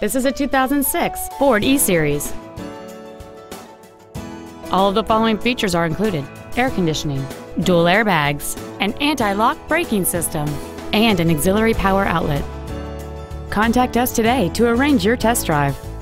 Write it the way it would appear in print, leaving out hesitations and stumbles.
This is a 2006 Ford E-Series. All of the following features are included: air conditioning, dual airbags, an anti-lock braking system, and an auxiliary power outlet. Contact us today to arrange your test drive.